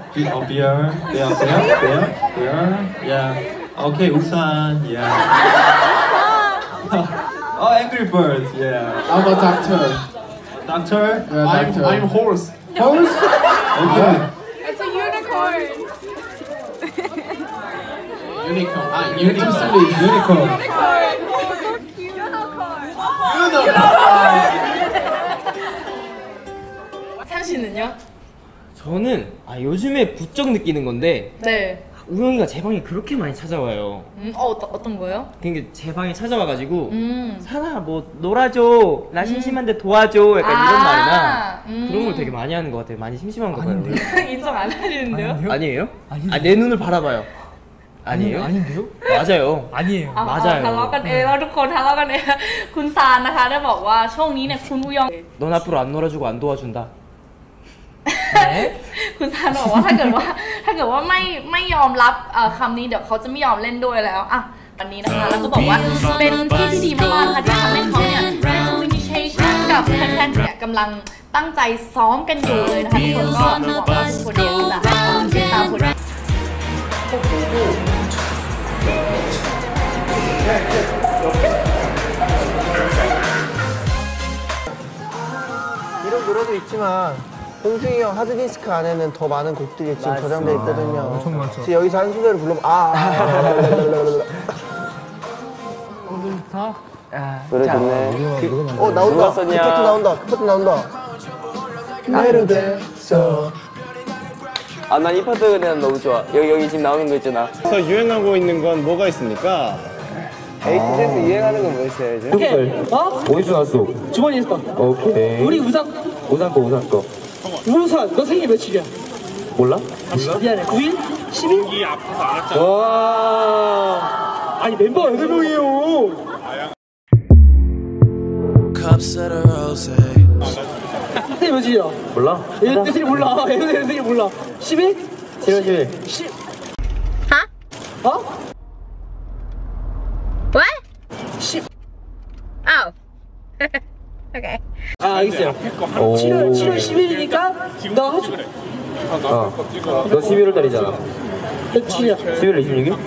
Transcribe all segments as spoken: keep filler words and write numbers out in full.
Beer, oh, beer, beer, beer, beer, beer, yeah. Okay, 우산, yeah. Oh, Angry Birds, yeah. I'm a doctor. Doctor? Yeah, I'm, doctor. I'm horse. Horse? Okay. It's a unicorn. Unicorn. Ah, You're too unicorn. silly. Unicorn. 상씨는요? 저는 아 요즘에 부쩍 느끼는 건데 네. 우영이가 제 방에 그렇게 많이 찾아와요. 음, 어, 어떤, 어떤 거요? 그러니까 제 방에 찾아와가지고 음. 사나 뭐 놀아줘, 나 심심한데 도와줘, 약간 아, 이런 말이나 음. 그런 걸 되게 많이 하는 것 같아요. 많이 심심한가 봐요. 인정 안 하시는데요? 아니에요? 아, 내 눈을 바라봐요. 아니에요? 아닌데요? 맞아요. 아니에요. อ๋อ 맞아요. ทะเลาะกันเองแล้วทุกคนทะเลาะกันเองคุณซานนะคะได้บอกว่าช่วงนี้เนี่ยคุณอุยอง 넌 앞으로 안 놀아주고 안 도와준다. คุณซานบอกว่าถ้าเกิดว่าถ้าเกิดว่าไม่ไม่ยอมรับเอ่อคำนี้เดี๋ยวเขาจะไม่ยอมเล่นด้วยแล้วอ่ะวันนี้นะคะแล้วก็บอกว่าเป็นที่ที่ดีมากๆค่ะที่ทำให้เขาเนี่ยได้ communication กับแฟนๆเนี่ยกำลังตั้งใจซ้อมกันอยู่เลยนะคะทุกคนก็หวังว่าทุกคนเนี่ยจะติดตามผลงาน 이런 노래도 있지만 홍중이 형 하드디스크 안에는 더 많은 곡들이 지금 저장돼 있거든요. 엄청 많죠. 지금 여기서 한 소절을 불러면 아. 노래 좋네. 어 나온다. 그 파트 나온다. 그 파트 나온다. 나로 됐어. 아, 난 이 파트가 그냥 너무 좋아. 여기, 여기 지금 나오는 거 있잖아. 그래서 유행하고 있는 건 뭐가 있습니까? 에이티 댄스 유행하는 건 뭐 있어요 이제? 어? 어디서 났어? 주머니에 있어. 오케이. 우리 우산. 우산 거, 우산 거. 우산, 너 생일 며칠이야? 몰라? 몰라? 미안해. 구 일? 십 일? 이 앞에서 알았잖아. 와. 아니 멤버가 여덟 명이에요. 생일 며칠이야? 몰라? 얘 생일 몰라. 얘 생일 몰라. 십 일? 칠월 십 일. 십. 어? 어? What? 십. Oh. Okay. 아 알겠어요. 칠월 칠월 십 일이니까 너 해줘. 어. 너 십일월 달이잖아. 며칠이야? 십일월 이십육 일?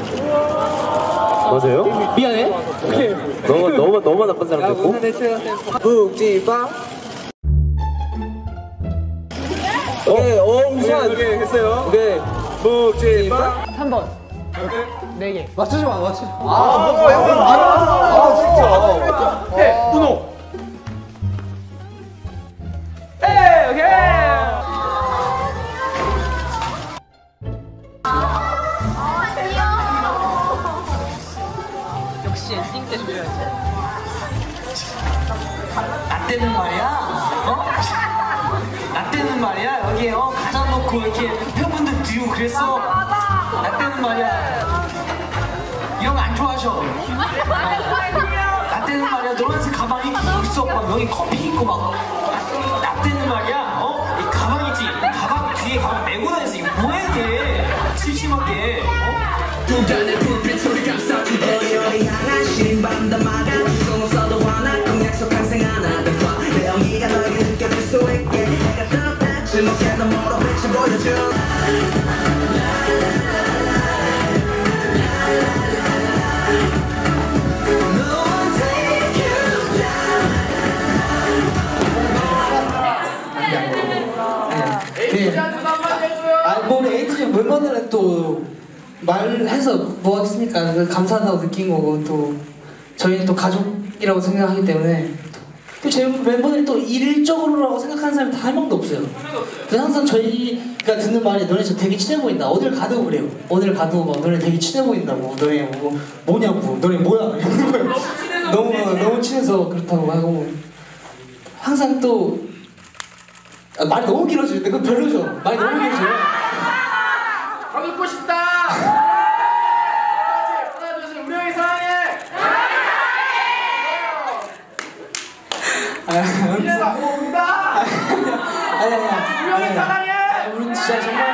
맞아요? 미안해. 오케이. 너무, 너무, 너무 나쁜 사람 됐고. 묵지빵. 오케이, 어, 우산. 오케이, 했어요. 오케이. 묵지빵. 삼 번. 네 개. 맞추지 마, 맞추지 마. 아, 뭐야, 형, 아, 진짜. 해, 문호. 에이, 오케이. 역시 엔딩 때 줘야지. 나 때는 말이야. 어? 나 때는 말이야. 여기 어 가장 놓고 이렇게 팬분들 뒤고 그랬어. 나 때는 말이야. 이런 거 안 좋아하셔. 나 때는 말이야. 노란색 가방이 있어. 막 여기 커피 있고 막. 나 때는 말이야. 어? 이 가방 있지. 가방 뒤에 가방 메고 다녔어. 이거 뭐 해야 돼? 심심하게. 어? 두 잔의 불빛 소리가 싸지. 어디어디 하나씩 밤담아가 송 없어도 화나고 약속한 생활하던 거 내 영희가 너에게 느껴질 수 있게 내가 떴다 지목해도 모두 빛을 보여줘. 아, 뭐 우리 에이티즈 멤버들은 또 말해서 뭐 하겠습니까? 감사하다고 느낀 거고 또 저희는 또 가족이라고 생각하기 때문에 또 제 멤버들이 또 일적으로라고 생각하는 사람이 다 한 명도 없어요. 그래서 항상 저희가 듣는 말이 너네 저 되게 친해 보인다. 어딜 가도 그래요. 어딜 가도 막 너네 되게 친해 보인다고. 너네 뭐 뭐냐고. 너네 뭐야? 너무 너무 친해서 그렇다고 하고 항상 또 아, 말이 너무 길어지는데 그건 별로죠. 말이 너무 길어져요. 더 듣고 싶다. 하나 둘 셋, 우리 형이 사랑해. 아, 아무튼 다 아니 아니 우리 형이 사랑해. 우리 진짜 정말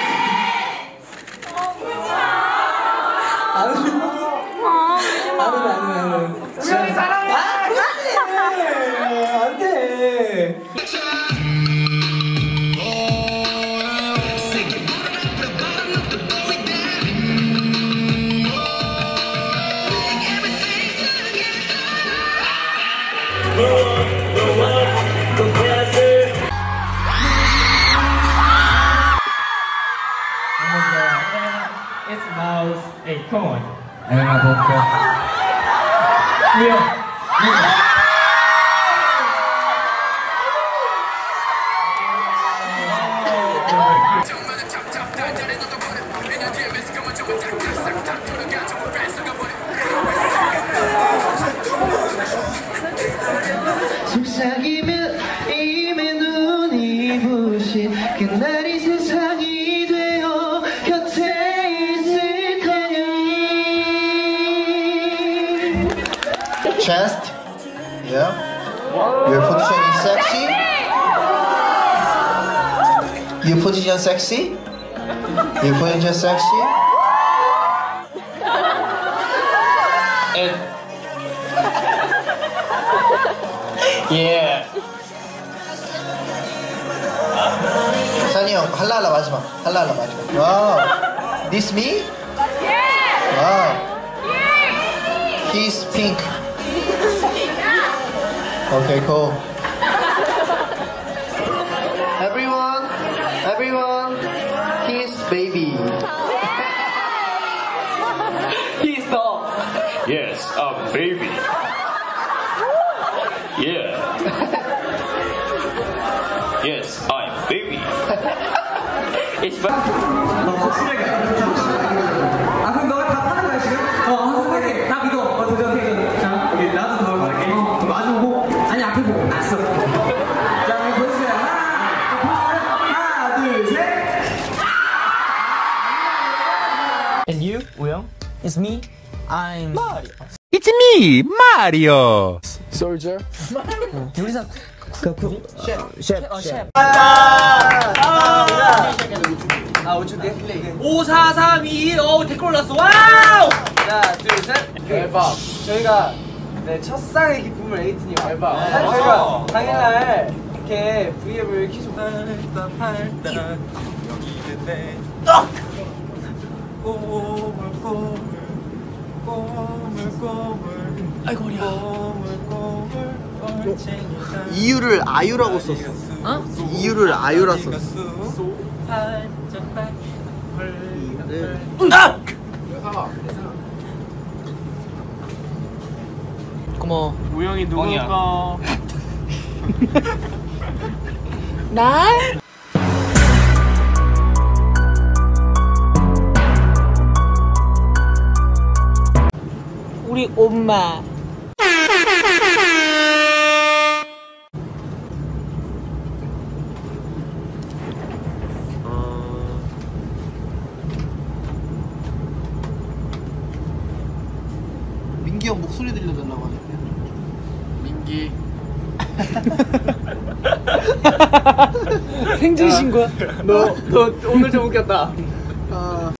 안 돼. 안 돼, 안 돼. 우리 형이 사랑해. 안 돼. 내가 볼까? 우영. 속삭이며 입에 눈이 부신 그날이 세상이 되어 곁에 있을 거야. Chest. Yeah. Your position is sexy. Your position sexy. Your position sexy. And yeah. 산이 형 할랄라 마지막. 할랄라 마지막. 와우. This me? 와우. He's pink. Okay, cool. Everyone, everyone, he's baby. He's the Yes, a baby. Yeah. Yes, I'm baby. It's 너 확실하게 아 그럼 너가 다 파는 거야 지금? 어 한번 할게 나 믿어 어 도전 오케이 자 오케이 나도 너 갈게 어, 마주 보고 아니 앞에 보고 알았어 자 우리 보여주세요 하나 하나 둘셋 And you, 우영? It's me. I'm It's me, Mario. Soldier. 요리사 그 셰프. 어, 셰프. 아 어쩐데? 오, 사, 삼, 이, 오 댓글 올랐어 와우 하나 둘셋 대박. 저희가 네, 첫 쌍의 기쁨을 에이틴이 대박. 사실 저희가 당일날 이렇게 브이앱을 계속 아이고 허리야 이유를 아유라고 썼어. 어? 이유를 아유라 썼어. 고마워. 우영이 누굴까? 나? 우리 엄마. 민기 형 목소리 들려달라고 하네. 민기. 생중신 거야? 너, 너 오늘 좀 웃겼다. 아.